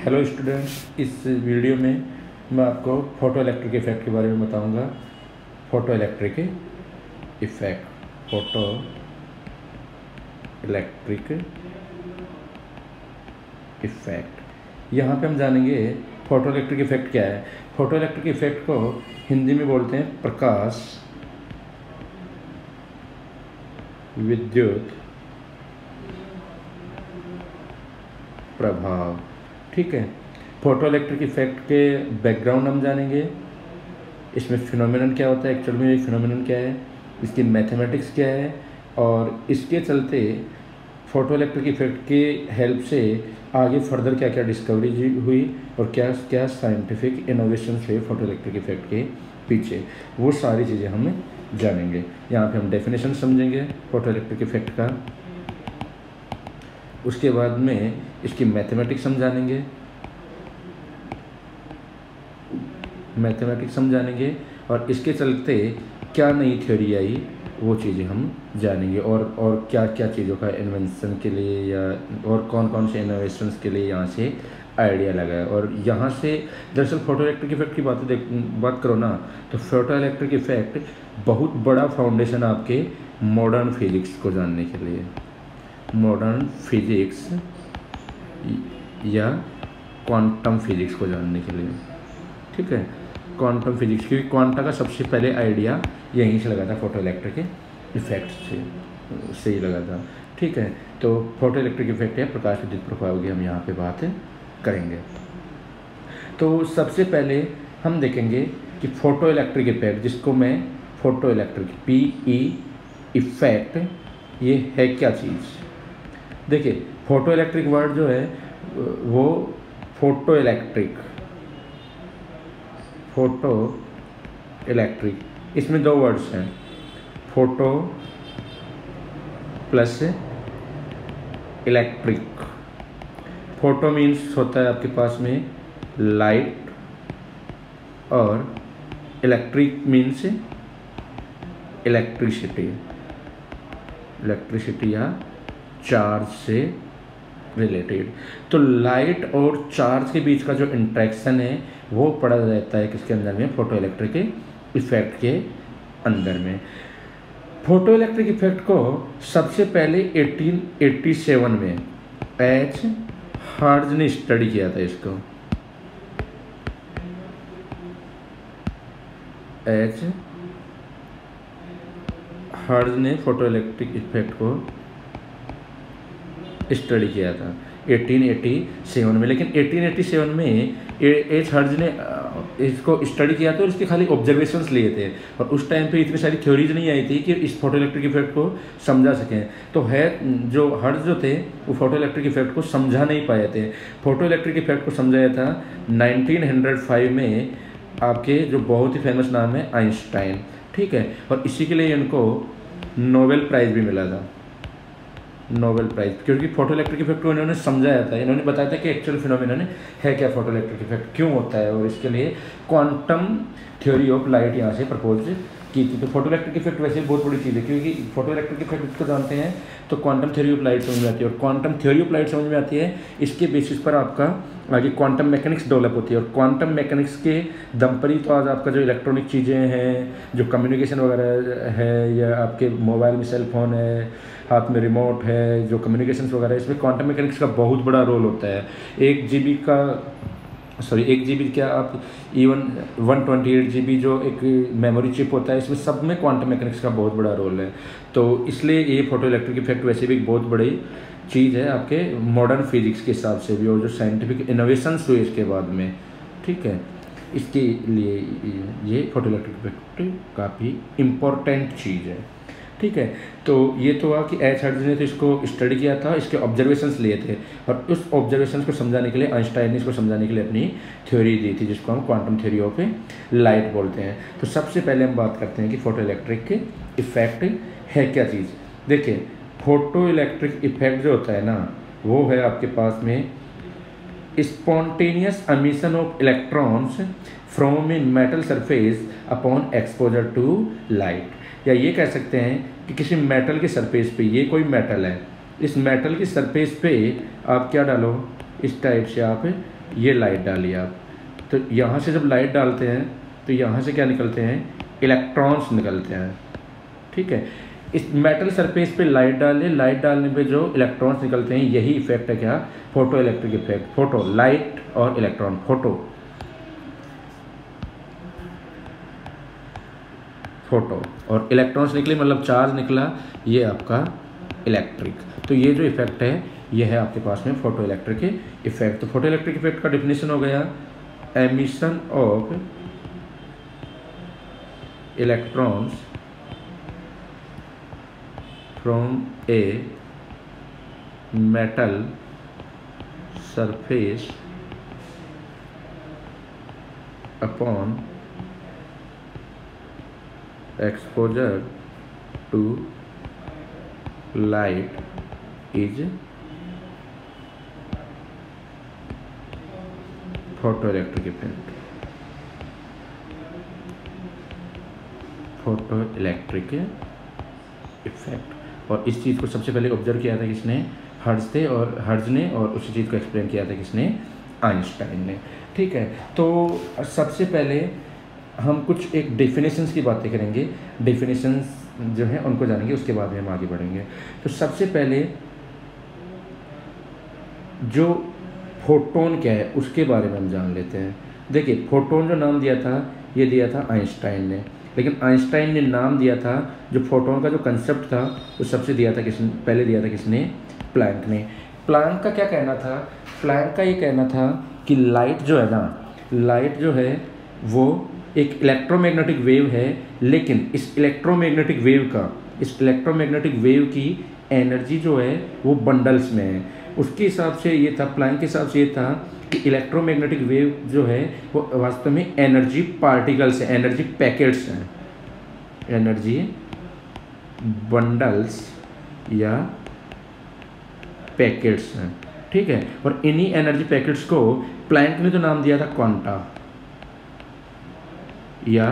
Hello students, इस video में मैं आपको फोटो इलेक्ट्रिक इफ़ेक्ट के बारे में बताऊंगा। Photoelectric effect, photoelectric effect. यहाँ पे हम जानेंगे फोटो इलेक्ट्रिक इफ़ेक्ट क्या है। फोटो इलेक्ट्रिक इफ़ेक्ट को हिंदी में बोलते हैं प्रकाश विद्युत प्रभाव। ठीक है, फोटो इलेक्ट्रिक इफ़ेक्ट के बैकग्राउंड हम जानेंगे, इसमें फिनोमेनन क्या होता है, एक्चुअल में ये फिनोमेनन क्या है, इसकी मैथमेटिक्स क्या है, और इसके चलते फोटो इलेक्ट्रिक इफ़ेक्ट के हेल्प से आगे फर्दर क्या क्या डिस्कवरी हुई और क्या क्या साइंटिफिक इनोवेशन हुए फोटो इलेक्ट्रिक इफ़ेक्ट के पीछे, वो सारी चीज़ें हम जानेंगे। यहाँ पे हम डेफिनेशन समझेंगे फोटो इलेक्ट्रिक इफ़ेक्ट का, उसके बाद में इसकी मैथमेटिक्स समझानेंगे और इसके चलते क्या नई थ्योरी आई वो चीज़ें हम जानेंगे, और क्या क्या चीज़ों का इन्वेंशन के लिए या और कौन कौन से इनोवेशंस के लिए यहाँ से आइडिया लगा है। और यहाँ से दरअसल फोटो इलेक्ट्रिक इफ़ेक्ट की बात करो ना, तो फोटो इलेक्ट्रिक इफ़ेक्ट बहुत बड़ा फाउंडेशन आपके मॉडर्न फिजिक्स को जानने के लिए, मॉडर्न फिजिक्स या क्वांटम फिजिक्स को जानने के लिए। ठीक है, क्वांटम फिजिक्स, क्योंकि क्वांटा का सबसे पहले आइडिया यहीं से लगा था, फोटो इलेक्ट्रिक इफेक्ट से ही लगा था। ठीक है, तो फोटो इलेक्ट्रिक इफेक्ट या प्रकाश विद्युत प्रभाव की हम यहाँ पे बात करेंगे। तो सबसे पहले हम देखेंगे कि फोटो इलेक्ट्रिक इफेक्ट, जिसको मैं फोटो इलेक्ट्रिक PE इफेक्ट, ये है क्या चीज़। देखिए, फोटो इलेक्ट्रिक वर्ड जो है वो फोटो इलेक्ट्रिक, इसमें दो वर्ड्स हैं, photo plus electric. Photo means होता है आपके पास में लाइट, और इलेक्ट्रिक मीन्स इलेक्ट्रिसिटी या चार्ज से रिलेटेड। तो लाइट और चार्ज के बीच का जो इंट्रैक्शन है वो पड़ा रहता है किसके अंदर में, फोटो इलेक्ट्रिक इफेक्ट के अंदर में। फोटो इलेक्ट्रिक इफेक्ट को सबसे पहले 1887 में एच हर्ट्ज ने स्टडी किया था। इसको एच हर्ट्ज ने फोटो इलेक्ट्रिक इफेक्ट को स्टडी किया था 1887 में। लेकिन 1887 में एच हर्ट्ज ने इसको स्टडी किया था और इसके खाली ऑब्जर्वेशंस लिए थे, और उस टाइम पे इतनी सारी थ्योरीज नहीं आई थी कि इस फोटो इलेक्ट्रिक इफेक्ट को समझा सकें। तो है जो हर्ट्ज जो थे वो फोटो इलेक्ट्रिक इफेक्ट को समझा नहीं पाए थे। फोटो इलेक्ट्रिक इफेक्ट को समझाया था 1905 में आपके जो बहुत ही फेमस नाम है आइंस्टाइन। ठीक है, और इसी के लिए इनको नोबेल प्राइज़ भी मिला था, नोबेल प्राइज़, क्योंकि फोटो इलेक्ट्रिक इफेक्ट को इन्होंने समझाया था। इन्होंने बताया था कि एक्चुअल फिनोमेनन है क्या, फोटो इलेक्ट्रिक इफेक्ट क्यों होता है, और इसके लिए क्वांटम थ्योरी ऑफ लाइट यहाँ से प्रपोज की थी। तो फोटो इलेक्ट्रिक इफेक्ट वैसे बहुत बड़ी चीज़ है, क्योंकि फोटो इलेक्ट्रिक इफेक्ट को जानते हैं तो क्वांटम थ्योरी ऑफ लाइट समझ में आती है, और क्वांटम थ्योरी ऑफ लाइट समझ में आती है, इसके बेसिस पर आपका आगे क्वांटम मैकेनिक्स डेवलप होती है। और क्वांटम मैकेनिक्स के दम पर ही तो आज आपका जो इलेक्ट्रॉनिक चीज़ें हैं, जो कम्युनिकेशन वगैरह है, या आपके मोबाइल में सेल फोन है, हाथ में रिमोट है, जो कम्युनिकेशन वगैरह है, इसमें क्वांटम मैकेनिक्स का बहुत बड़ा रोल होता है। 1 GB क्या, आप इवन 128 GB जो एक मेमोरी चिप होता है, इसमें सब में क्वांटम मैकेनिक्स का बहुत बड़ा रोल है। तो इसलिए ये फोटो इलेक्ट्रिक इफेक्ट वैसे भी एक बहुत बड़ी चीज़ है आपके मॉडर्न फिजिक्स के हिसाब से भी, और जो साइंटिफिक इनोवेशंस हुए इसके बाद में। ठीक है, इसके लिए ये फोटो इलेक्ट्रिक इफेक्ट काफ़ी इम्पोर्टेंट चीज़ है। ठीक है, तो ये तो हुआ कि एच हर्ट्ज ने तो इसको स्टडी किया था, इसके ऑब्जर्वेशंस लिए थे, और उस ऑब्जर्वेशंस को समझाने के लिए आइंस्टाइन ने इसको समझाने के लिए अपनी थ्योरी दी थी, जिसको हम क्वांटम थ्योरी ऑफ लाइट बोलते हैं। तो सबसे पहले हम बात करते हैं कि फोटो इलेक्ट्रिक इफेक्ट है क्या चीज़। देखिए, फोटो इलेक्ट्रिक इफेक्ट जो होता है ना, वो है आपके पास में spontaneous emission of electrons from a metal surface upon exposure to light. या ये कह सकते हैं कि किसी मेटल के सरफेस पे, ये कोई मेटल है, इस मेटल की सरफेस पे आप क्या डालो, इस टाइप से आप ये लाइट डाली आप, तो यहाँ से जब लाइट डालते हैं तो यहाँ से क्या निकलते हैं, इलेक्ट्रॉन्स निकलते हैं। ठीक है, इस मेटल सरफेस पे लाइट डालें, लाइट डालने पे जो इलेक्ट्रॉन्स निकलते हैं, यही इफेक्ट है क्या, photo electric effect. Photo light और इलेक्ट्रॉन, फोटो और इलेक्ट्रॉन्स निकले मतलब चार्ज निकला, ये आपका इलेक्ट्रिक। तो ये जो इफेक्ट है ये है आपके पास में फोटो इलेक्ट्रिक इफेक्ट। तो फोटो इलेक्ट्रिक इफेक्ट का डेफिनेशन हो गया, emission of electrons from a metal surface upon exposure to light is photoelectric effect। Photoelectric effect. और इस चीज़ को सबसे पहले ऑब्जर्व किया था किसने, हर्ट्ज ने, और उसी चीज़ को एक्सप्लेन किया था किसने, आइंस्टाइन ने। ठीक है, तो सबसे पहले हम कुछ एक डेफिनेशंस की बातें करेंगे, डेफिनेशंस जो हैं उनको जानेंगे, उसके बाद में हम आगे बढ़ेंगे। तो सबसे पहले जो फोटोन क्या है उसके बारे में हम जान लेते हैं। देखिए, फोटोन जो नाम दिया था ये दिया था आइंस्टाइन ने, लेकिन आइंस्टाइन ने नाम दिया था जो फोटोन का जो कंसेप्ट था वो सबसे दिया था किसने, पहले दिया था किसने, प्लैंक ने। प्लैंक का क्या कहना था, प्लैंक का ये कहना था कि लाइट जो है ना, लाइट जो है वो एक इलेक्ट्रोमैग्नेटिक वेव है, लेकिन इस इलेक्ट्रोमैग्नेटिक वेव की एनर्जी जो है वो बंडल्स में है। उसके हिसाब से ये था, प्लैंक के हिसाब से ये था कि इलेक्ट्रोमैग्नेटिक वेव जो है वो वास्तव में एनर्जी पार्टिकल्स हैं, एनर्जी पैकेट्स हैं, एनर्जी बंडल्स या पैकेट्स हैं। ठीक है, और इन्हीं एनर्जी पैकेट्स को प्लैंक ने तो नाम दिया था क्वांटा या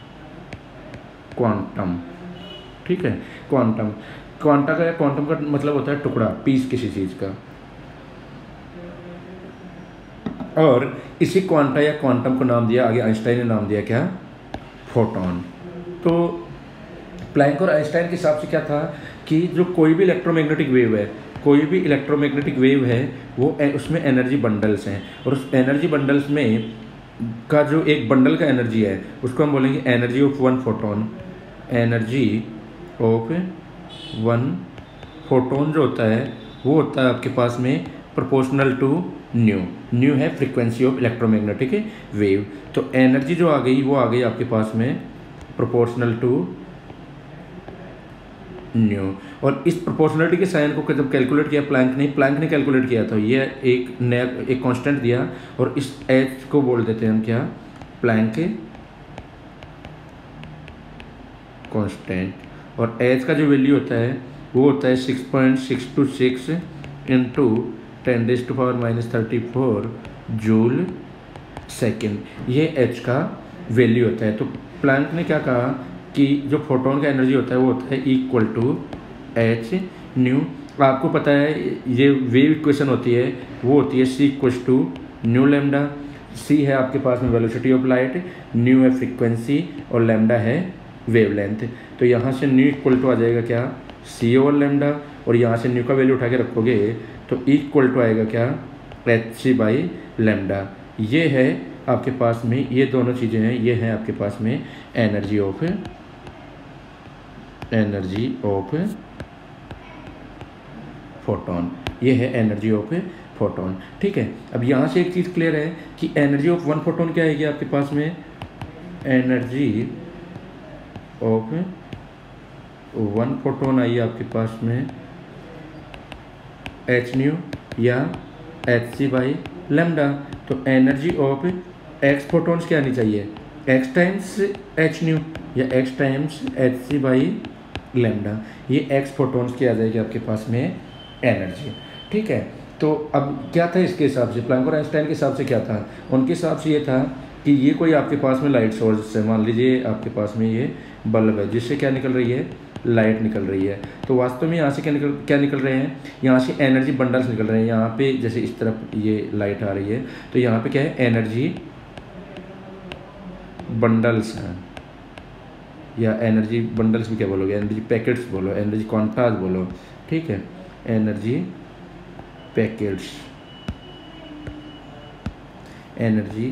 क्वांटम। ठीक है, क्वांटम का मतलब होता है टुकड़ा, पीस किसी चीज़ का। और इसी क्वांटा या क्वांटम को नाम दिया, आगे आइंस्टाइन ने नाम दिया क्या, फोटोन। तो प्लैंक और आइंस्टाइन के हिसाब से क्या था कि जो कोई भी इलेक्ट्रोमैग्नेटिक वेव है वो उसमें एनर्जी बंडल्स हैं, और उस एनर्जी बंडल्स में का जो एक बंडल का एनर्जी है उसको हम बोलेंगे energy of one photon. Energy of one photon जो होता है वो होता है आपके पास में प्रोपोर्शनल टू न्यू है फ्रीक्वेंसी ऑफ इलेक्ट्रोमैग्नेटिक वेव। तो एनर्जी जो आ गई वो आ गई आपके पास में प्रोपोर्शनल टू न्यू। और इस प्रोपोर्शनलिटी के साइन को जब कैलकुलेट किया प्लैंक ने कैलकुलेट किया, तो ये एक कांस्टेंट दिया, और इस एच को बोल देते हैं हम क्या, प्लैंक कांस्टेंट। और एच का जो वैल्यू होता है वो होता है 6.626 इंटू 10⁻⁻34 जूल सेकेंड, ये एच का वैल्यू होता है। तो प्लैंक ने क्या कहा कि जो फोटोन का एनर्जी होता है वो होता है इक्वल टू एच न्यू। आपको पता है ये वेव इक्वेशन होती है, वो होती है C equals to nu lambda. C है आपके पास में वेलोसिटी ऑफ लाइट, न्यू है फ्रीक्वेंसी, और लेमडा है वेवलेंथ। तो यहाँ से न्यू इक्वल टू आ जाएगा क्या, C ओवर लेमडा, और यहाँ से न्यू का वैल्यू उठा के रखोगे तो इक्वल टू आएगा क्या, HC बाई लेमडा। ये है आपके पास में, ये दोनों चीज़ें हैं, ये है आपके पास में एनर्जी ऑफ फोटोन, ये है एनर्जी ऑफ फोटोन। ठीक है, अब यहाँ से एक चीज़ क्लियर है कि एनर्जी ऑफ वन फोटोन क्या आएगी आपके पास में, एनर्जी ऑफ वन फोटोन आई आपके पास में एच न्यू या HC बाई लेमडा। तो एनर्जी ऑफ एक्स फोटोन्स क्या आनी चाहिए, एक्स टाइम्स एच न्यू या x times HC by lambda. ये एक्स फोटोन्स की आ जाएगी आपके पास में एनर्जी। ठीक है, तो अब क्या था इसके हिसाब से, प्लैंक और आइंस्टाइन के हिसाब से क्या था, उनके हिसाब से ये था कि ये कोई आपके पास में लाइट सोर्स है, मान लीजिए आपके पास में ये बल्ब है जिससे क्या निकल रही है, लाइट निकल रही है। तो वास्तव में यहाँ से क्या निकल रहे हैं, यहाँ से एनर्जी बंडल्स निकल रहे हैं। यहाँ पे जैसे इस तरफ ये लाइट आ रही है तो यहाँ पे क्या है, एनर्जी बंडल्स हैं, या एनर्जी बंडल्स भी क्या बोलोगे, एनर्जी पैकेट्स बोलो, एनर्जी क्वांटाज बोलो, ठीक है, एनर्जी पैकेट्स, एनर्जी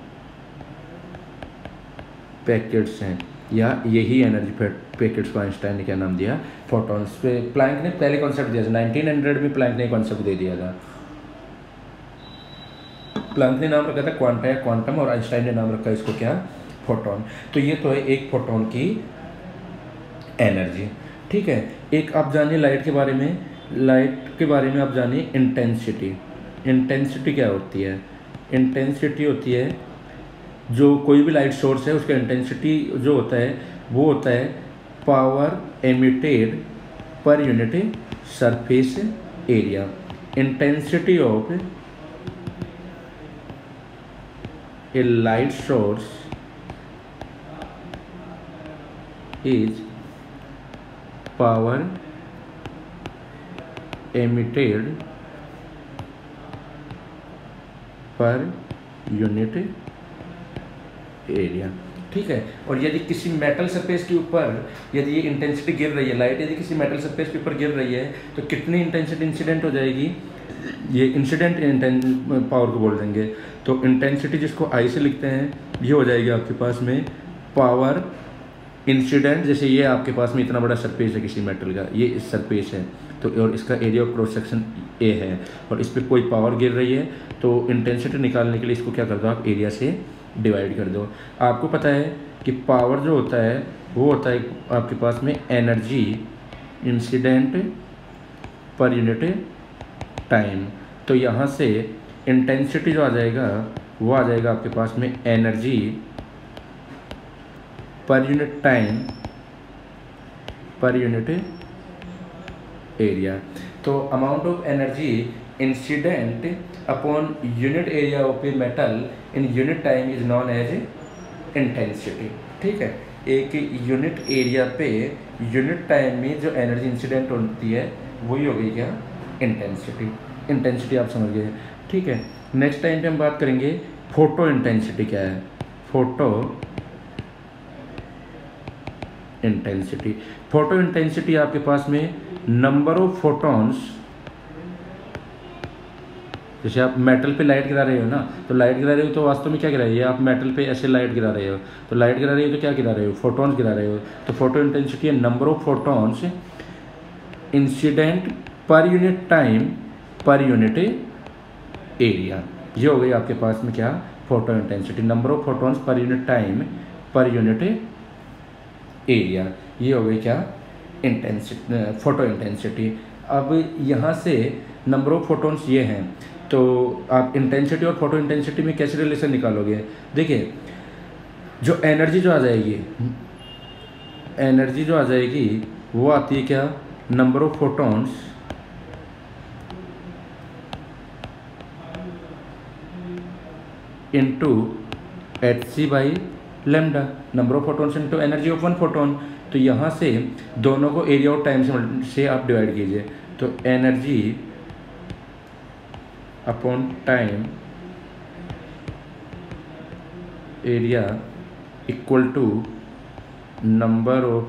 पैकेट्स हैं, या यही एनर्जी पैकेट्स को आइंस्टाइन ने क्या नाम दिया, फोटॉन्स। पे प्लैंक ने पहले कॉन्सेप्ट दिया था 1900 में, प्लैंक ने कॉन्सेप्ट दे दिया था। प्लैंक ने नाम रखा था क्वांटा या क्वांटम, और आइंस्टाइन ने नाम रखा इसको क्या, फोटॉन। तो ये तो है एक फोटॉन की एनर्जी, ठीक है। एक आप जानिए लाइट के बारे में, लाइट के बारे में आप जानिए इंटेंसिटी। इंटेंसिटी क्या होती है, इंटेंसिटी होती है जो कोई भी लाइट सोर्स है उसका इंटेंसिटी जो होता है वो होता है power emitted per unit surface area. Intensity of a light source is power emitted per unit area, ठीक है। और यदि किसी मेटल सरफेस के ऊपर यदि ये इंटेंसिटी गिर रही है, लाइट यदि किसी मेटल सरफेस के ऊपर गिर रही है तो कितनी इंटेंसिटी इंसिडेंट हो जाएगी, ये इंसिडेंट पावर को बोल देंगे। तो इंटेंसिटी जिसको आई से लिखते हैं ये हो जाएगी आपके पास में पावर इंसिडेंट। जैसे ये आपके पास में इतना बड़ा सरफेस है किसी मेटल का, ये इस सरफेस है तो, और इसका area of cross section A है, और इस पर कोई पावर गिर रही है तो इंटेंसिटी निकालने के लिए इसको क्या कर दो आप, एरिया से डिवाइड कर दो। आपको पता है कि पावर जो होता है वो होता है आपके पास में energy incident per unit time. तो यहाँ से इंटेंसिटी जो आ जाएगा वो आ जाएगा आपके पास में energy per unit time per unit area. तो amount of energy incident upon unit area of a metal in unit time is known as intensity, ठीक है। एक यूनिट एरिया पे यूनिट टाइम में जो एनर्जी इंसिडेंट होती है वही हो गई क्या, इंटेंसिटी। इंटेंसिटी आप समझ गए, ठीक है। नेक्स्ट टाइम पे हम बात करेंगे फोटो इंटेंसिटी क्या है, फोटो इंटेंसिटी। फोटो इंटेंसिटी आपके पास में नंबर ऑफ फोटॉन्स, जैसे आप मेटल पे लाइट गिरा रहे हो ना, तो लाइट गिरा रहे हो तो वास्तव में क्या गिरा रही है, आप मेटल पे ऐसे लाइट गिरा रहे हो तो लाइट गिरा रही हो तो क्या गिरा रहे हो, फोटॉन्स गिरा रहे हो। तो फोटो इंटेंसिटी है number of photons incident per unit time per unit area. ये हो गई आपके पास में क्या, photo intensity, number of photons per unit time per unit area. ये हो गई क्या, इंटेंसिटी, फोटो इंटेंसिटी। अब यहाँ से नंबर ऑफ फोटॉन्स ये हैं, तो आप इंटेंसिटी और फोटो इंटेंसिटी में कैसे रिलेशन निकालोगे। देखिए जो एनर्जी जो आ जाएगी, एनर्जी जो आ जाएगी वो आती है क्या, number of photons into hc by lambda, number of photons into energy of one photon. तो यहाँ से दोनों को एरिया ऑफ टाइम से आप डिवाइड कीजिए, तो energy upon time area equal to number of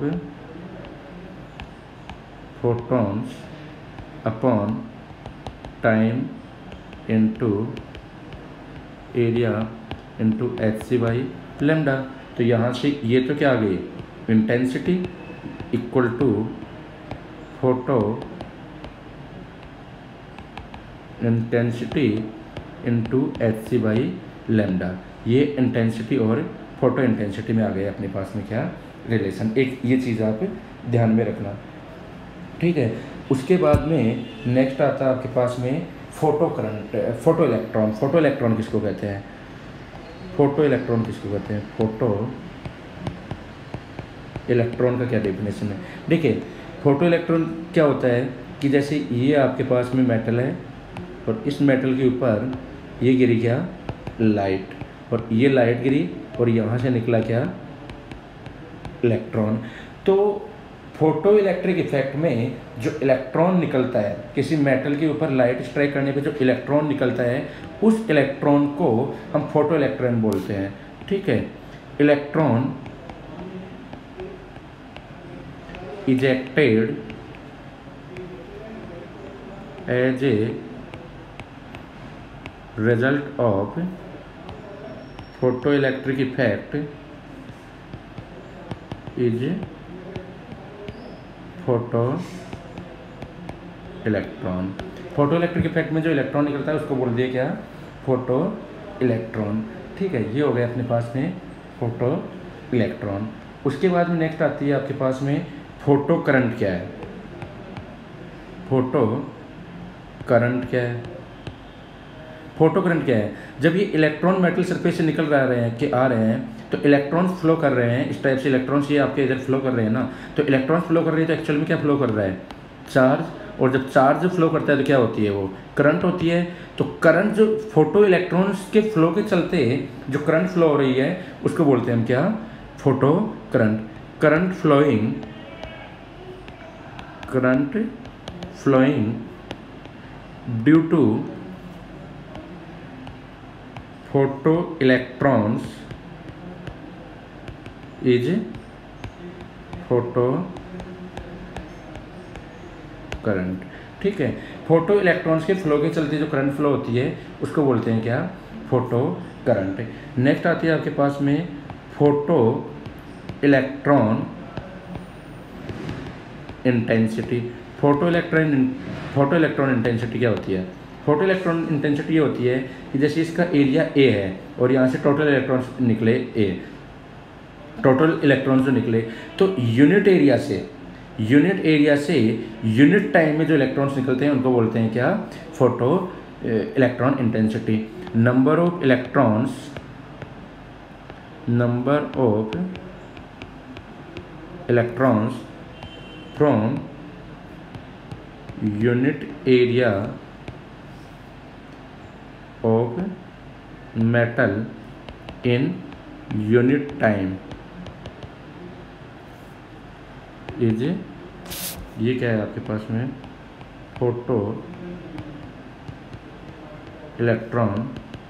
photons upon time into area into hc by lambda. तो यहाँ से ये तो क्या आ गई, intensity equal to photo intensity into hc by lambda. ये इंटेंसिटी और फोटो इंटेंसिटी में आ गए अपने पास में क्या, रिलेशन। एक ये चीज़ आप ध्यान में रखना, ठीक है। उसके बाद में नेक्स्ट आता है आपके पास में photo current, photo electron. Photo electron किसको कहते हैं, फोटो इलेक्ट्रॉन किसको कहते हैं, फोटो इलेक्ट्रॉन का क्या डेफिनेशन है। देखिए फोटो इलेक्ट्रॉन क्या होता है कि जैसे ये आपके पास में मेटल है और इस मेटल के ऊपर ये गिरी क्या, लाइट, और ये लाइट गिरी और यहाँ से निकला क्या, इलेक्ट्रॉन। तो फोटो इलेक्ट्रिक इफेक्ट में जो इलेक्ट्रॉन निकलता है, किसी मेटल के ऊपर लाइट स्ट्राइक करने पे जो इलेक्ट्रॉन निकलता है, उस इलेक्ट्रॉन को हम फोटो इलेक्ट्रॉन बोलते हैं। ठीक है, electron ejected as a result of photo electric effect is photo electron. Photo electric effect में जो इलेक्ट्रॉन निकलता है उसको बोल दिया क्या, फोटो इलेक्ट्रॉन। ठीक है, ये हो गया अपने पास में फोटो इलेक्ट्रॉन। उसके बाद में नेक्स्ट आती है आपके पास में फोटो करंट क्या है। फोटो करंट क्या है? फोटो करंट क्या है? जब ये इलेक्ट्रॉन मेटल सरफेस से निकल रहे हैं कि आ रहे हैं तो इलेक्ट्रॉन्स फ्लो कर रहे हैं, इस टाइप से इलेक्ट्रॉन्स ये आपके इधर फ्लो कर रहे हैं ना, तो इलेक्ट्रॉन्स फ्लो कर रहे हैं तो एक्चुअल में क्या फ्लो कर रहा है, चार्ज। और जब चार्ज फ्लो करता है तो क्या होती है, वो करंट होती है। तो करंट जो फोटो इलेक्ट्रॉन्स के फ्लो के चलते जो करंट फ्लो हो रही है उसको बोलते हैं हम क्या, photo current. Current flowing due to photo electrons is photo current. ठीक है, फोटो इलेक्ट्रॉन्स के फ्लो के चलते जो करंट फ्लो होती है उसको बोलते हैं क्या, फोटो करंट। नेक्स्ट आती है आपके पास में photo electron intensity. Photo electron intensity क्या होती है? फोटो इलेक्ट्रॉन इंटेंसिटी ये होती है कि जैसे इसका एरिया ए है और यहाँ से टोटल इलेक्ट्रॉन्स निकले ए, टोटल इलेक्ट्रॉन्स जो निकले, तो यूनिट एरिया से यूनिट टाइम में जो इलेक्ट्रॉन्स निकलते हैं उनको बोलते हैं क्या, photo electron intensity. Number of electrons from unit area of metal in unit time is, ये क्या है आपके पास में, फोटो इलेक्ट्रॉन।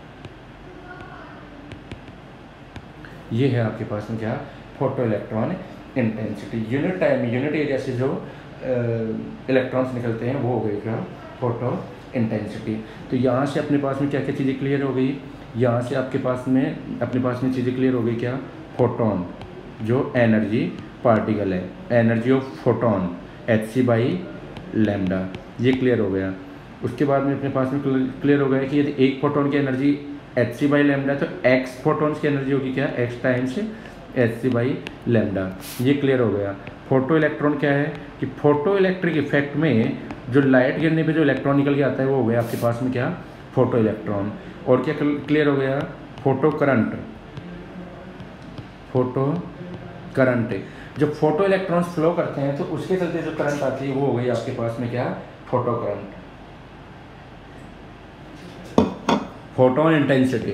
ये है आपके पास में क्या, photo electron intensity. Unit time में यूनिट एरिया से जो इलेक्ट्रॉन्स निकलते हैं वो हो गई क्या, फोटो इंटेंसिटी। तो यहाँ से अपने पास में क्या क्या चीज़ें क्लियर हो गई, यहाँ से आपके पास में अपने पास में चीज़ें क्लियर हो गई क्या, फोटोन जो एनर्जी पार्टिकल है, एनर्जी ऑफ फोटोन hc/λ, ये क्लियर हो गया। उसके बाद में अपने पास में क्लियर हो गया कि यदि एक फोटोन की एनर्जी hc/λ है तो x फोटोन्स की एनर्जी होगी क्या, x टाइम्स hc/λ, ये क्लियर हो गया। फोटो इलेक्ट्रॉन क्या है कि फोटो इलेक्ट्रिक इफेक्ट में जो लाइट गिरने पे जो इलेक्ट्रॉन निकल के आता है वो हो गया आपके पास में क्या, फोटो इलेक्ट्रॉन। और क्या क्लियर हो गया, फोटो करंट। जब फोटो इलेक्ट्रॉन्स फ्लो करते हैं तो उसके चलते जो करंट आती है वो हो गई आपके पास में क्या, photo current. Photon intensity,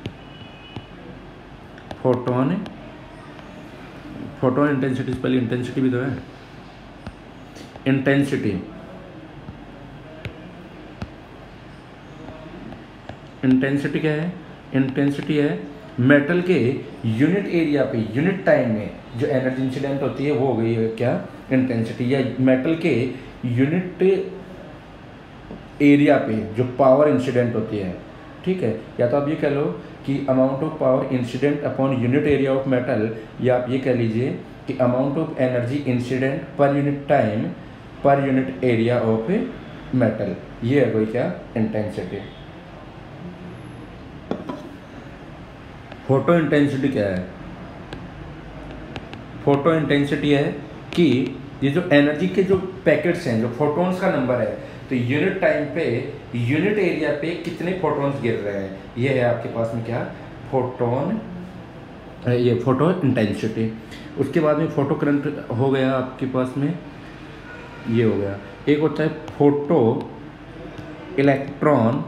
photon intensity से पहले इंटेंसिटी भी तो है। इंटेंसिटी क्या है, इंटेंसिटी है मेटल के यूनिट एरिया पे यूनिट टाइम में जो एनर्जी इंसिडेंट होती है वो हो गई है क्या, इंटेंसिटी। या मेटल के यूनिट एरिया पे जो पावर इंसिडेंट होती है, ठीक है। या तो आप ये कह लो कि amount of power incident upon unit area of metal, या आप ये कह लीजिए कि amount of energy incident per unit time per unit area of metal, ये है कोई क्या, इंटेंसिटी। फोटो इंटेंसिटी क्या है, फोटो इंटेंसिटी है कि ये जो एनर्जी के जो पैकेट्स हैं, जो फोटॉन्स का नंबर है, तो यूनिट टाइम पे यूनिट एरिया पे कितने फोटॉन्स गिर रहे हैं, ये है आपके पास में क्या, फोटोन, ये फोटो इंटेंसिटी। उसके बाद में फोटो करंट हो गया आपके पास में, ये हो गया। एक होता है photo electron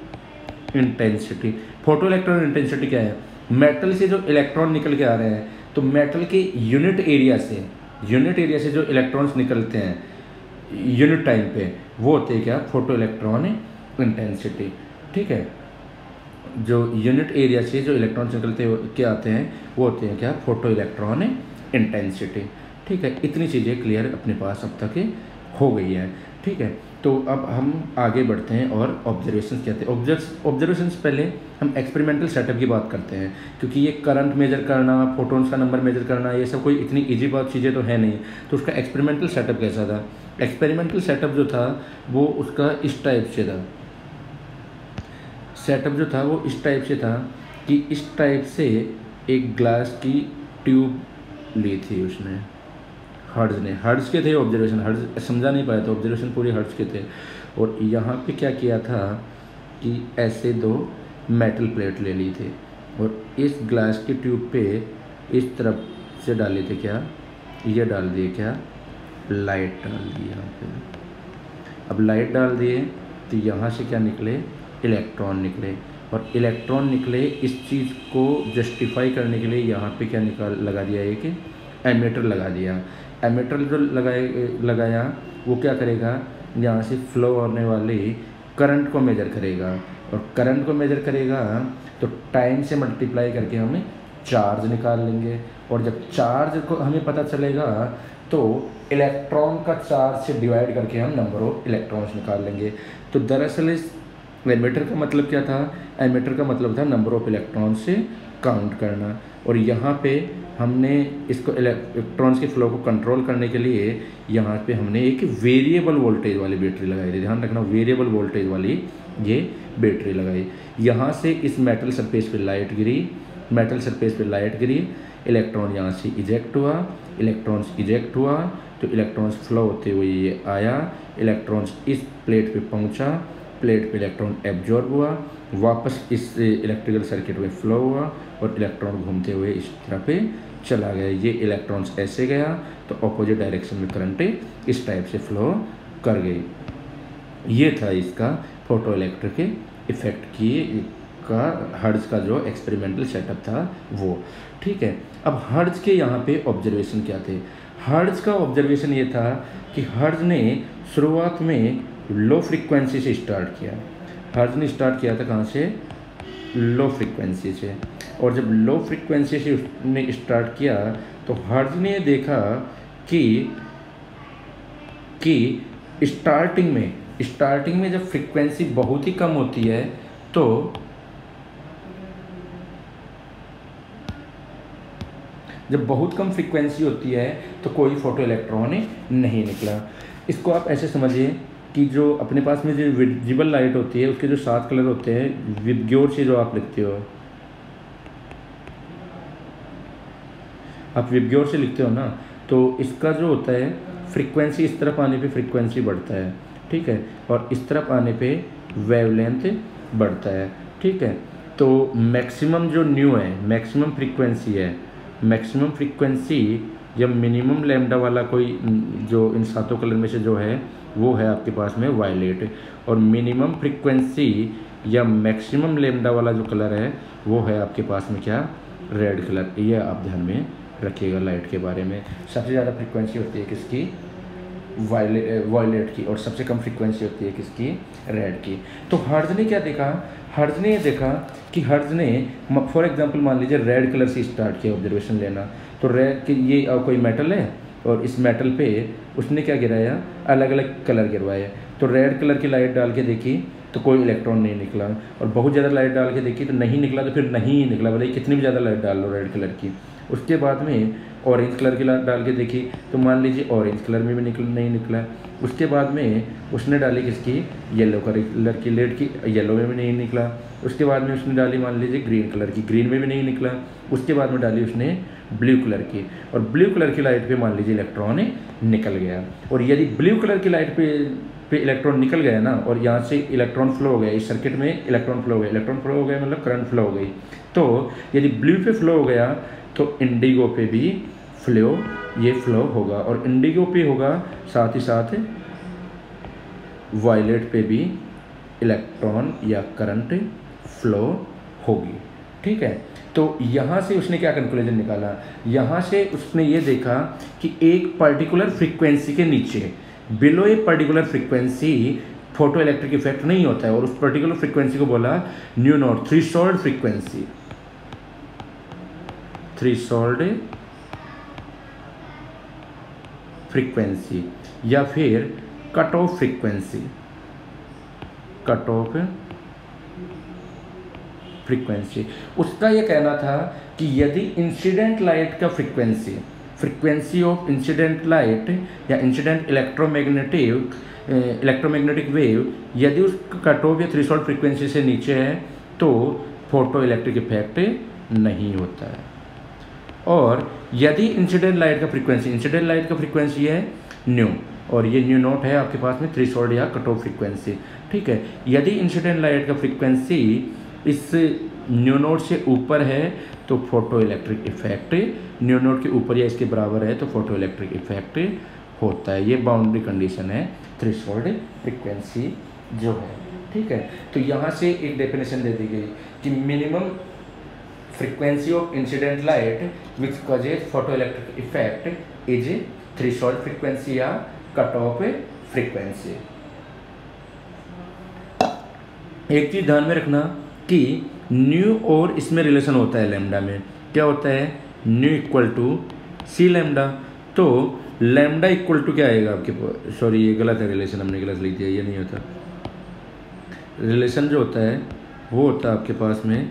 intensity. Photo electron intensity क्या है, मेटल से जो इलेक्ट्रॉन निकल के आ रहे हैं, तो मेटल के यूनिट एरिया से जो इलेक्ट्रॉन्स निकलते हैं यूनिट टाइम पे, वो होते हैं क्या, फोटो इलेक्ट्रॉन इंटेंसिटी। ठीक है, जो यूनिट एरिया से जो इलेक्ट्रॉन्स निकलते क्या आते हैं, वो होते हैं क्या, फोटो इलेक्ट्रॉन इंटेंसिटी। ठीक है, इतनी चीज़ें क्लियर अपने पास अब तक हो गई है। ठीक है, तो अब हम आगे बढ़ते हैं और ऑब्जर्वेशंस कहते हैं। ऑब्जर्वेशंस पहले हम एक्सपेरिमेंटल सेटअप की बात करते हैं, क्योंकि ये करंट मेजर करना, फोटोन्स का नंबर मेजर करना, ये सब कोई इतनी इजी बात चीज़ें तो है नहीं। तो उसका एक्सपेरिमेंटल सेटअप कैसा था? एक्सपेरिमेंटल सेटअप जो था वो उसका इस टाइप से था। सेटअप जो था वो इस टाइप से था कि इस टाइप से एक ग्लास की ट्यूब ली थी उसने, हर्ट्ज के थे ऑब्जर्वेशन, हर्ट्ज समझा नहीं पाया था, ऑब्जर्वेशन पूरे हर्ट्ज के थे। और यहाँ पे क्या किया था कि ऐसे 2 मेटल प्लेट ले ली थी और इस ग्लास की ट्यूब पे इस तरफ से डाले थे क्या, ये डाल दिए क्या, लाइट डाल दी यहाँ पे। अब लाइट डाल दिए तो यहाँ से क्या निकले, इलेक्ट्रॉन निकले। और इलेक्ट्रॉन निकले, इस चीज़ को जस्टिफाई करने के लिए यहाँ पे क्या लगा दिया, एक एमिटर लगा दिया। एमिटर जो लगाया वो क्या करेगा, यहाँ से फ्लो होने वाले करंट को मेजर करेगा, और करंट को मेजर करेगा तो टाइम से मल्टीप्लाई करके हमें चार्ज निकाल लेंगे। और जब चार्ज को हमें पता चलेगा तो इलेक्ट्रॉन का चार्ज से डिवाइड करके हम नंबर ऑफ इलेक्ट्रॉन्स निकाल लेंगे। तो दरअसल इस एमिटर का मतलब क्या था, एमिटर का मतलब था नंबर ऑफ इलेक्ट्रॉन से काउंट करना। और यहाँ पे हमने इसको इलेक्ट्रॉन्स के फ्लो को कंट्रोल करने के लिए यहाँ पे हमने एक वेरिएबल वोल्टेज वाली बैटरी लगाई थी। ध्यान रखना, वेरिएबल वोल्टेज वाली ये बैटरी लगाई। यहाँ से इस मेटल सरफेस पे लाइट गिरी, इलेक्ट्रॉन यहाँ से इजेक्ट हुआ, तो इलेक्ट्रॉन्स फ्लो होते हुए ये आया, इलेक्ट्रॉन्स इस प्लेट पे पहुँचा, प्लेट पे इलेक्ट्रॉन एब्जॉर्ब हुआ, वापस इस इलेक्ट्रिकल सर्किट में फ्लो हुआ और इलेक्ट्रॉन घूमते हुए इस तरह पे चला गया। ये इलेक्ट्रॉन्स ऐसे गया तो अपोजिट डायरेक्शन में करंट इस टाइप से फ्लो कर गई। ये था इसका फोटो इलेक्ट्रिक इफेक्ट की का हर्ट्ज का जो एक्सपेरिमेंटल सेटअप था वो। ठीक है, अब हर्ट्ज के यहाँ पे ऑब्जर्वेशन क्या थे? हर्ट्ज का ऑब्जर्वेशन ये था कि हर्ट्ज ने शुरुआत में लो फ्रीक्वेंसी से स्टार्ट किया। हर्ट्ज ने स्टार्ट किया था कहाँ से? लो फ्रीक्वेंसी से। और जब लो फ्रीक्वेंसी से उसने स्टार्ट किया तो हर्ट्ज ने देखा कि स्टार्टिंग में जब फ्रीक्वेंसी बहुत ही कम होती है तो जब बहुत कम फ्रीक्वेंसी होती है तो कोई फोटो इलेक्ट्रॉन नहीं निकला। इसको आप ऐसे समझिए कि जो अपने पास में जो विजिबल लाइट होती है उसके जो 7 कलर होते हैं, विबग्योर से जो आप लिखते हो, आप विबग्योर से लिखते हो ना, तो इसका जो होता है फ्रीक्वेंसी इस तरफ आने पे फ्रीक्वेंसी बढ़ता है, ठीक है, और इस तरफ आने पे वेवलेंथ बढ़ता है। ठीक है, तो मैक्सिमम जो न्यू है, मैक्सिमम फ्रीक्वेंसी या मिनिमम लैम्डा वाला कोई जो इन 7 कलर में से जो है वो है आपके पास में वायलेट, और मिनिमम फ्रीक्वेंसी या मैक्सिमम लैम्डा वाला जो कलर है वो है आपके पास में क्या? Red colour. ये आप ध्यान में रखिएगा लाइट के बारे में। सबसे ज़्यादा फ्रीक्वेंसी होती है किसकी? वायलेट की, और सबसे कम फ्रीक्वेंसी होती है किसकी? रेड की। तो हर्ट्ज ने क्या देखा? हर्ट्ज ने ये देखा कि हर्ट्ज ने फॉर एग्जांपल मान लीजिए रेड कलर से स्टार्ट किया ऑब्जर्वेशन लेना, तो रेड कि ये कोई मेटल है और इस मेटल पे उसने क्या गिराया? अलग अलग कलर गिरवाए। तो रेड कलर की लाइट डाल के देखी तो कोई इलेक्ट्रॉन नहीं निकला, और बहुत ज़्यादा लाइट डाल के देखी तो नहीं निकला, तो फिर नहीं निकला, भले कितनी भी ज़्यादा लाइट डाल लो रेड कलर की। उसके बाद में ऑरेंज कलर की लाइट डाल के देखी तो मान लीजिए ऑरेंज कलर में भी नहीं निकला। उसके बाद में उसने डाली किसकी? येलो कलर की लाइट की, येलो में भी नहीं निकला। उसके बाद में उसने डाली मान लीजिए ग्रीन कलर की, ग्रीन में भी नहीं निकला। उसके बाद में डाली उसने ब्लू कलर की, और ब्लू कलर की लाइट पे मान लीजिए इलेक्ट्रॉन निकल गया। और यदि ब्लू कलर की लाइट पे इलेक्ट्रॉन निकल गया ना, और यहाँ से इलेक्ट्रॉन फ्लो हो गया, इस सर्किट में इलेक्ट्रॉन फ्लो हो गया मतलब करंट फ्लो हो गई। तो यदि ब्लू पे फ्लो हो गया तो इंडिगो पे भी फ्लो होगा, और इंडिगो पे होगा साथ ही साथ वायलेट पे भी इलेक्ट्रॉन या करंट फ्लो होगी। ठीक है, तो यहाँ से उसने क्या कंक्लूजन निकाला, यहाँ से उसने ये देखा कि एक पर्टिकुलर फ्रीक्वेंसी के नीचे, below a particular frequency, photo electric effect नहीं होता है। और उस पर्टिकुलर फ्रीक्वेंसी को बोला nu not, threshold frequency, threshold frequency, या फिर cut off frequency, cut off frequency. उसका ये कहना था कि यदि इंसिडेंट लाइट का frequency, frequency of incident light या इंसिडेंट इलेक्ट्रोमैग्नेटिक वेव यदि उस कट ऑफ या थ्रेशोल्ड फ्रीक्वेंसी से नीचे है तो फोटो इलेक्ट्रिक इफेक्ट नहीं होता है। और यदि इंसिडेंट लाइट का फ्रीक्वेंसी, इंसिडेंट लाइट का फ्रीक्वेंसी है न्यू, और ये न्यू नॉट है आपके पास में थ्रेशोल्ड या कट ऑफ फ्रीक्वेंसी, ठीक है। यदि इंसिडेंट लाइट का फ्रीक्वेंसी इस न्यू नोट से ऊपर है तो photo electric effect, nu not के ऊपर या इसके बराबर है तो फोटो इलेक्ट्रिक इफेक्ट होता है। ये बाउंड्री कंडीशन है थ्रेशोल्ड फ्रीक्वेंसी जो है, ठीक है। तो यहाँ से एक डेफिनेशन दे दी गई कि minimum frequency of incident light which causes photo electric effect is threshold frequency या कट ऑफ फ्रीक्वेंसी। एक चीज ध्यान में रखना कि न्यू और इसमें रिलेशन होता है लैम्डा में, क्या होता है, nu equal to c lambda. तो लैम्डा इक्वल टू क्या आएगा आपके, सॉरी ये गलत है रिलेशन, हमने गलत लिख दिया, ये नहीं होता। रिलेशन जो होता है वो होता है आपके पास में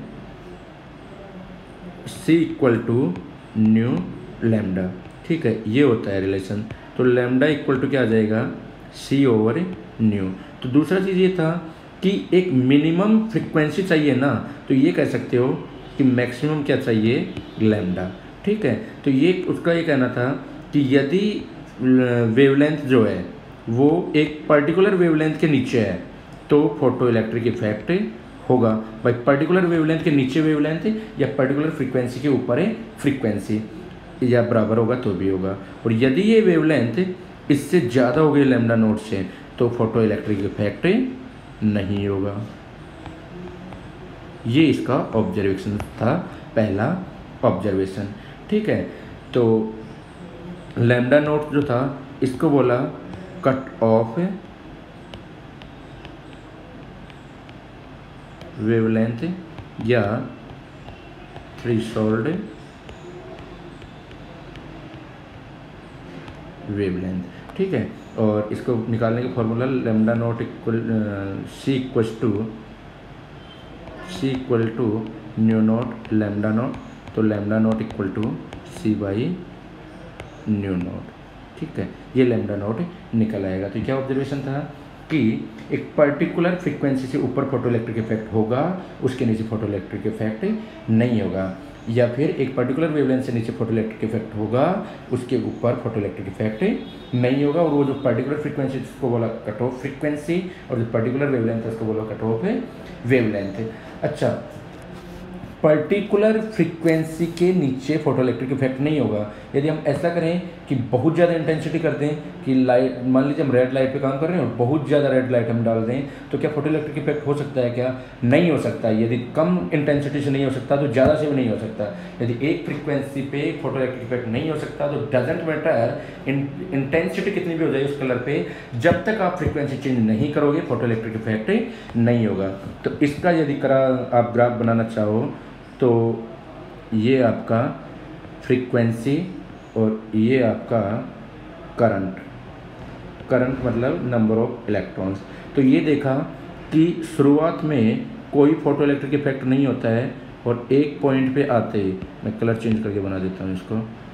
c equal to nu lambda, ठीक है, ये होता है रिलेशन। तो लैम्डा इक्वल टू क्या आ जाएगा, सी ओवर न्यू। तो दूसरा चीज़ ये था कि एक मिनिमम फ्रीक्वेंसी चाहिए ना, तो ये कह सकते हो कि मैक्सिमम क्या चाहिए, लैम्डा, ठीक है। तो ये उसका ये कहना था कि यदि वेवलेंथ जो है वो एक पर्टिकुलर वेवलेंथ के नीचे है तो फोटो इलेक्ट्रिक इफेक्ट होगा। भाई पर्टिकुलर वेवलेंथ के नीचे वेवलेंथ या पर्टिकुलर फ्रीक्वेंसी के ऊपर है फ्रीक्वेंसी, या बराबर होगा तो भी होगा। और यदि ये वेवलेंथ इससे ज़्यादा हो गई लैम्डा नोट से तो फोटो इलेक्ट्रिक इफेक्ट नहीं होगा। ये इसका ऑब्जर्वेशन था, पहला ऑब्जर्वेशन, ठीक है। तो लैम्डा नोट जो था इसको बोला कट ऑफ वेवलेंथ या थ्रेशोल्ड वेवलेंथ, ठीक है। और इसको निकालने का formula lambda not equal c equal to nu not lambda not, तो lambda not equal to c by nu not, ठीक है। ये लैम्डा नॉट निकल आएगा। तो क्या ऑब्जर्वेशन था कि एक पर्टिकुलर फ्रीक्वेंसी से ऊपर फोटो इलेक्ट्रिक इफेक्ट होगा, उसके नीचे फोटो इलेक्ट्रिक इफेक्ट नहीं होगा, या फिर एक पर्टिकुलर वेवलेंथ से नीचे फोटो इलेक्ट्रिक इफेक्ट होगा, उसके ऊपर फोटो इलेक्ट्रिक इफेक्ट नहीं होगा। और वो जो पर्टिकुलर फ्रीक्वेंसी उसको बोला कट ऑफ फ्रीक्वेंसी, और जो पर्टिकुलर वेवलेंथ है उसको बोला कट ऑफ वेवलेंथ। अच्छा, पर्टिकुलर फ्रीक्वेंसी के नीचे फोटो इलेक्ट्रिक इफेक्ट नहीं होगा। यदि हम ऐसा करें कि बहुत ज़्यादा इंटेंसिटी कर दें कि लाइट, मान लीजिए हम रेड लाइट पे काम कर रहे हैं और बहुत ज़्यादा रेड लाइट हम डाल दें, तो क्या फोटो इलेक्ट्रिक इफेक्ट हो सकता है, क्या नहीं हो सकता। यदि कम इंटेंसिटी से नहीं हो सकता तो ज़्यादा से भी नहीं हो सकता। यदि एक फ्रीक्वेंसी पे फोटो इलेक्ट्रिक इफेक्ट नहीं हो सकता तो डजेंट मैटर इंटेंसिटी कितनी भी हो जाए उस कलर पे, जब तक आप फ्रीक्वेंसी चेंज नहीं करोगे फोटो इलेक्ट्रिक इफेक्ट नहीं होगा। तो इसका यदि आप ग्राफ बनाना चाहो तो ये आपका फ्रीक्वेंसी और ये आपका करंट मतलब नंबर ऑफ इलेक्ट्रॉन्स। तो ये देखा कि शुरुआत में कोई फोटो इलेक्ट्रिक इफेक्ट नहीं होता है और एक पॉइंट पे आते ही, मैं कलर चेंज करके बना देता हूँ,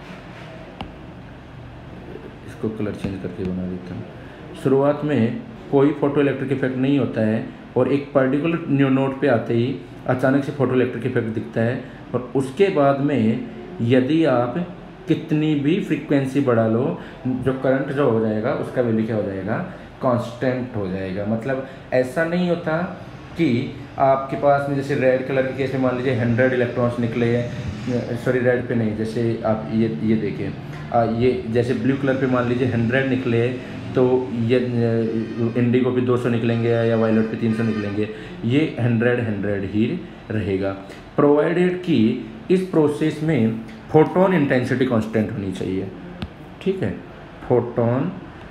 इसको कलर चेंज करके बना देता हूँ। शुरुआत में कोई फोटो इलेक्ट्रिक इफेक्ट नहीं होता है और एक पर्टिकुलर न्यू नोट पे आते ही अचानक से फोटो इलेक्ट्रिक इफेक्ट दिखता है, और उसके बाद में यदि आप कितनी भी फ्रीक्वेंसी बढ़ा लो, जो करंट जो हो जाएगा उसका वैल्यू क्या हो जाएगा, कांस्टेंट हो जाएगा। मतलब ऐसा नहीं होता कि आपके पास में जैसे रेड कलर के केस में मान लीजिए 100 इलेक्ट्रॉन्स निकले, सॉरी रेड पे नहीं, जैसे आप ये देखिए, ये जैसे ब्लू कलर पे मान लीजिए 100 निकले तो ये इंडिगो पे 200 निकलेंगे या वायलेट पे 300 निकलेंगे, ये 100 ही रहेगा, प्रोवाइडेड कि इस प्रोसेस में फोटोन इंटेंसिटी कांस्टेंट होनी चाहिए। ठीक है, फोटोन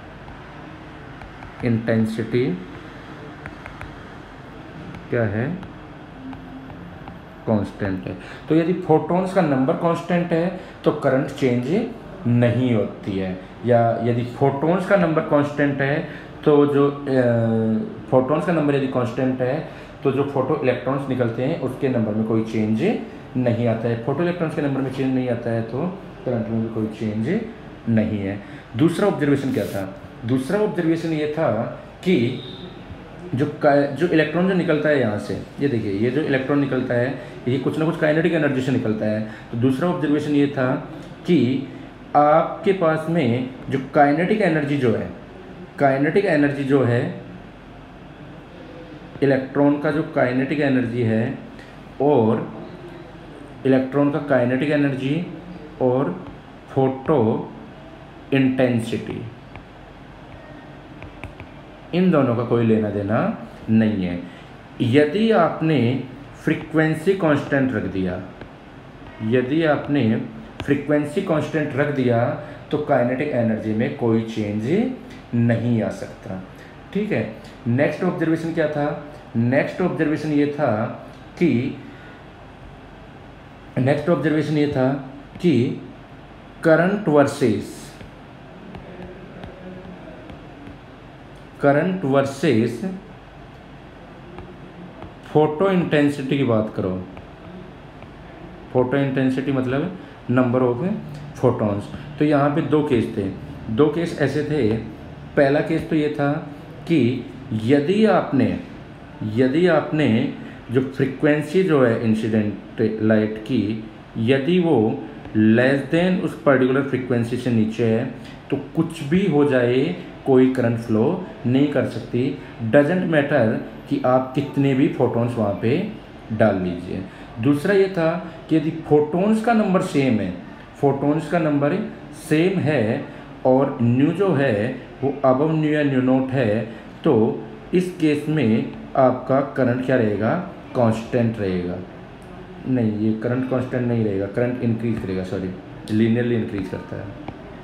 इंटेंसिटी क्या है, कांस्टेंट है। तो यदि फोटॉन्स का नंबर कांस्टेंट है तो करंट चेंज नहीं होती है, या यदि फोटॉन्स का नंबर कांस्टेंट है तो जो फोटॉन्स का नंबर यदि कांस्टेंट है तो जो फोटो इलेक्ट्रॉन्स निकलते हैं उसके नंबर में कोई चेंज नहीं आता है। फोटो इलेक्ट्रॉन्स के नंबर में चेंज नहीं आता है तो करंट में भी कोई चेंज नहीं है। दूसरा ऑब्जर्वेशन क्या था, दूसरा ऑब्जर्वेशन ये था कि जो इलेक्ट्रॉन जो निकलता है यहाँ से, ये देखिए ये जो इलेक्ट्रॉन निकलता है ये कुछ ना कुछ काइनेटिक एनर्जी से निकलता है। तो दूसरा ऑब्जर्वेशन ये था कि आपके पास में जो काइनेटिक एनर्जी जो है, काइनेटिक एनर्जी जो है इलेक्ट्रॉन का जो काइनेटिक एनर्जी है और इलेक्ट्रॉन का काइनेटिक एनर्जी और फोटो इंटेंसिटी, इन दोनों का कोई लेना देना नहीं है। यदि आपने फ्रीक्वेंसी कांस्टेंट रख दिया, यदि आपने फ्रीक्वेंसी कांस्टेंट रख दिया तो काइनेटिक एनर्जी में कोई चेंज नहीं आ सकता। ठीक है, नेक्स्ट ऑब्जर्वेशन क्या था, नेक्स्ट ऑब्जर्वेशन ये था कि नेक्स्ट ऑब्जर्वेशन ये था कि करंट वर्सेस फोटो इंटेंसिटी की बात करो। फोटो इंटेंसिटी मतलब नंबर ऑफ फोटॉन्स। तो यहाँ पे दो केस थे, दो केस ऐसे थे। पहला केस तो ये था कि यदि आपने जो फ्रीक्वेंसी जो है इंसिडेंट लाइट की, यदि वो लेस देन उस पर्टिकुलर फ्रीक्वेंसी से नीचे है तो कुछ भी हो जाए कोई करंट फ्लो नहीं कर सकती, डजेंट मैटर कि आप कितने भी फोटॉन्स वहाँ पे डाल लीजिए। दूसरा ये था कि यदि फोटॉन्स का नंबर सेम है, फोटॉन्स का नंबर सेम है और न्यू जो है वो अबव न्यू या न्यू नॉट है, तो इस केस में आपका करंट क्या रहेगा, कांस्टेंट रहेगा। नहीं, ये करंट कांस्टेंट नहीं रहेगा, करंट इंक्रीज करेगा, सॉरी लीनियरली इंक्रीज करता है।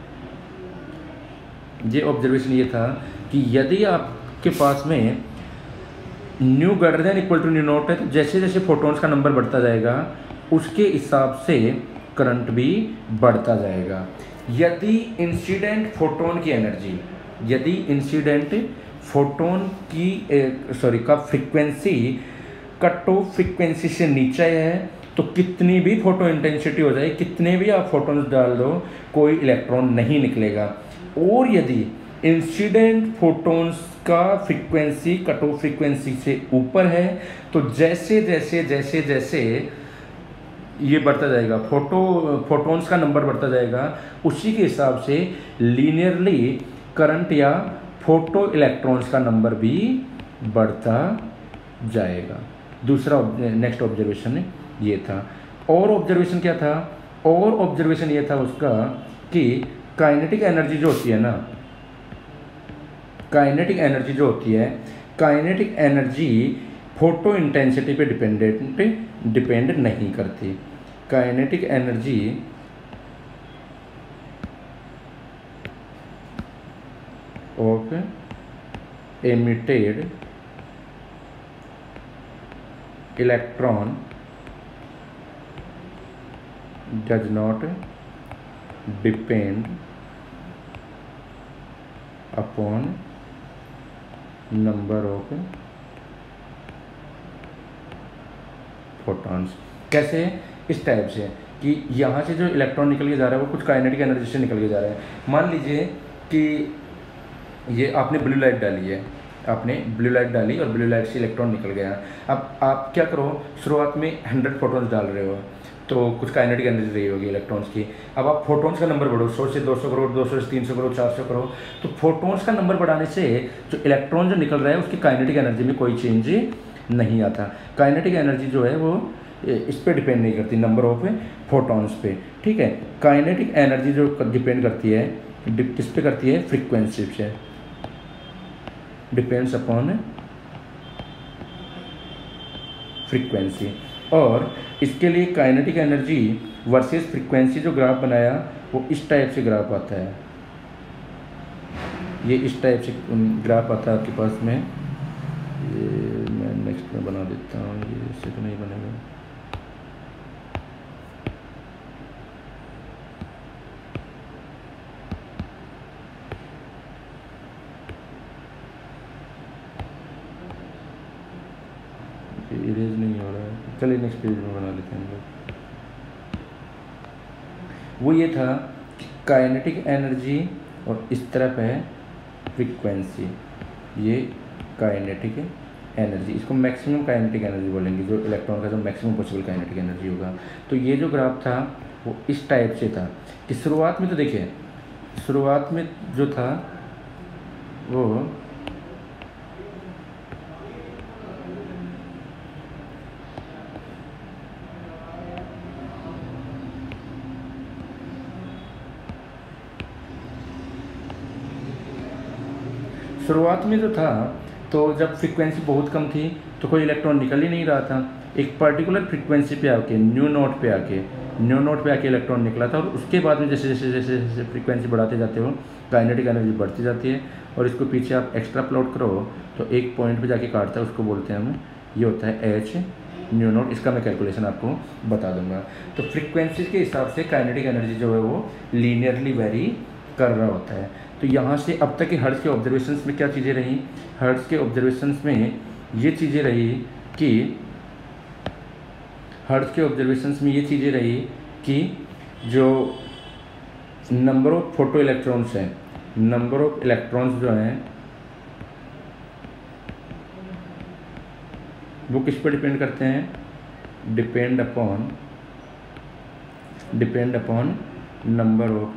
ये ऑब्जर्वेशन ये था कि यदि आपके पास में nu greater than equal to nu not है तो जैसे जैसे फोटॉन्स का नंबर बढ़ता जाएगा उसके हिसाब से करंट भी बढ़ता जाएगा। यदि इंसिडेंट फोटोन की एनर्जी, यदि इंसिडेंट फोटोन की का फ्रीक्वेंसी कट ऑफ फ्रीक्वेंसी से नीचे है तो कितनी भी फोटो इंटेंसिटी हो जाए, कितने भी आप फोटोन्स डाल दो, कोई इलेक्ट्रॉन नहीं निकलेगा। और यदि इंसिडेंट फोटॉन्स का फ्रीक्वेंसी कट ऑफ फ्रीक्वेंसी से ऊपर है तो जैसे जैसे जैसे जैसे ये बढ़ता जाएगा, फोटॉन्स का नंबर बढ़ता जाएगा, उसी के हिसाब से लीनियरली करंट या फोटो इलेक्ट्रॉन्स का नंबर भी बढ़ता जाएगा। दूसरा नेक्स्ट ऑब्जर्वेशन ये था। और ऑब्जर्वेशन क्या था, और ऑब्जर्वेशन ये था उसका कि काइनेटिक एनर्जी जो होती है ना, काइनेटिक एनर्जी जो होती है, काइनेटिक एनर्जी फोटो इंटेंसिटी पे डिपेंड नहीं करती। Kinetic energy of emitted electron does not depend upon number of photons. कैसे, इस टाइप से कि यहाँ से जो इलेक्ट्रॉन निकल के जा रहा है वो कुछ काइनेटिक एनर्जी से निकल के जा रहा है। मान लीजिए कि ये आपने ब्लू लाइट डाली है, आपने ब्लू लाइट डाली और ब्लू लाइट से इलेक्ट्रॉन निकल गया। अब आप क्या करो, शुरुआत में 100 फोटॉन्स डाल रहे हो तो कुछ काइनेटिक एनर्जी रही होगी इलेक्ट्रॉन्स की। अब आप फोटॉन्स का नंबर बढ़ो, 100 से 200 करो, 200 से 300 करो, 400 करो, तो फोटॉन्स का नंबर बढ़ाने से जो इलेक्ट्रॉन जो निकल रहा है उसकी काइनेटिक एनर्जी में कोई चेंज नहीं आता। काइनेटिक एनर्जी जो है वो इस पर डिपेंड नहीं करती, नंबर ऑफ फोटॉन्स पे। ठीक है, काइनेटिक एनर्जी जो डिपेंड करती है किस पे करती है, फ्रीक्वेंसी से। Depends upon frequency. और इसके लिए काइनेटिक एनर्जी वर्सेस फ्रीक्वेंसी जो ग्राफ बनाया वो इस टाइप से ग्राफ आता है, ये इस टाइप से ग्राफ आता है आपके पास में। ये मैं नेक्स्ट में बना देता हूँ, ये इससे तो नहीं बनेगा। इरेज नहीं हो रहा है, चलिए नेक्स्ट पेज में बना लेते हैं हम लोग। वो ये था कि काइनेटिक एनर्जी और इस तरफ है फ्रीक्वेंसी, ये काइनेटिक एनर्जी, इसको मैक्सिमम काइनेटिक एनर्जी बोलेंगे, जो इलेक्ट्रॉन का जो मैक्सिमम पॉसिबल काइनेटिक एनर्जी होगा। तो ये जो ग्राफ था वो इस टाइप से था कि शुरुआत में तो देखिए, शुरुआत में जो था वो शुरुआत में जो था, तो जब फ्रीक्वेंसी बहुत कम थी तो कोई इलेक्ट्रॉन निकल ही नहीं रहा था। एक पर्टिकुलर फ्रीक्वेंसी पे आके न्यू नोट पे आके इलेक्ट्रॉन निकला था। और उसके बाद में जैसे जैसे जैसे जैसे फ्रीक्वेंसी बढ़ाते जाते हो काइनेटिक एनर्जी बढ़ती जाती है। और इसको पीछे आप एक्स्ट्रा प्लॉट करो तो एक पॉइंट पे जाके काटता है, उसको बोलते हैं हम, ये होता है एच न्यू नोट। इसका मैं कैलकुलेशन आपको बता दूंगा। तो फ्रीक्वेंसी के हिसाब से काइनेटिक एनर्जी जो है वो लीनियरली वेरी कर रहा होता है। तो यहाँ से अब तक के हर्ट्ज के ऑब्जर्वेशंस में क्या चीज़ें रही, हर्ट्ज के ऑब्जर्वेशंस में ये चीज़ें रही कि हर्ट्ज के ऑब्जर्वेशंस में ये चीज़ें रही कि जो नंबर ऑफ फोटो इलेक्ट्रॉन्स हैं, नंबर ऑफ इलेक्ट्रॉन्स जो हैं वो किस पर डिपेंड करते हैं, depend upon number of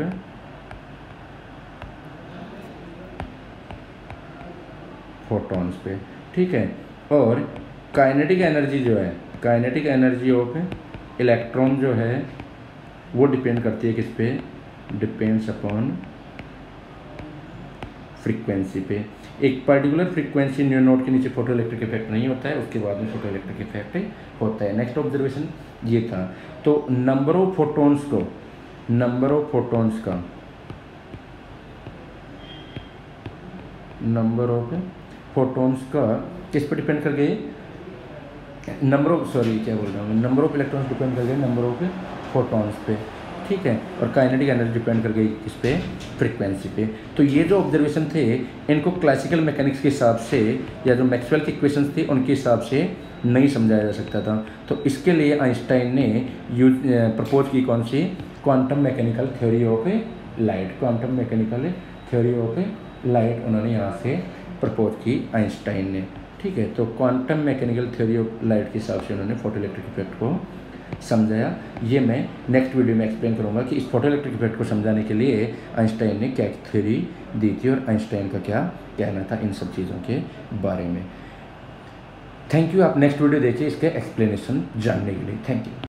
photons पे, ठीक है। और काइनेटिक एनर्जी जो है, काइनेटिक एनर्जी ऑफ इलेक्ट्रॉन जो है वो डिपेंड करती है किस पे, डिपेंड्स अपॉन फ्रीक्वेंसी पे। एक पर्टिकुलर फ्रीक्वेंसी न्यू नोट के नीचे फोटोइलेक्ट्रिक इफेक्ट नहीं होता है, उसके बाद में फोटोइलेक्ट्रिक इफेक्ट होता है। नेक्स्ट ऑब्जर्वेशन ये था। तो नंबर ऑफ फोटॉन्स को, नंबर ऑफ फोटॉन्स का, नंबर ऑफ फोटॉन्स का किस पर डिपेंड कर गए, नंबर ऑफ, सॉरी क्या बोल रहा हूँ, नंबर ऑफ इलेक्ट्रॉन्स डिपेंड कर गए नंबर ऑफ फोटॉन्स पे, ठीक है। और काइनेटिक एनर्जी डिपेंड कर गई किस पे, फ्रीक्वेंसी पे। तो ये जो ऑब्जर्वेशन थे इनको क्लासिकल मैकेनिक्स के हिसाब से या जो मैक्सवेल के इक्वेशंस थे उनके हिसाब से नहीं समझाया जा सकता था। तो इसके लिए आइंस्टाइन ने प्रपोज की कौन सी, quantum mechanical theory of light, quantum mechanical theory of light उन्होंने यहाँ से प्रपोज की आइंस्टाइन ने, ठीक है। तो quantum mechanical theory of light के हिसाब से उन्होंने फोटोइलेक्ट्रिक इफेक्ट को समझाया। ये मैं नेक्स्ट वीडियो में एक्सप्लेन करूँगा कि इस फोटोइलेक्ट्रिक इफेक्ट को समझाने के लिए आइंस्टाइन ने क्या थ्योरी दी थी और आइंस्टाइन का क्या कहना था इन सब चीज़ों के बारे में। Thank you. आप नेक्स्ट वीडियो देखिए इसके एक्सप्लेनेशन जानने के लिए। Thank you.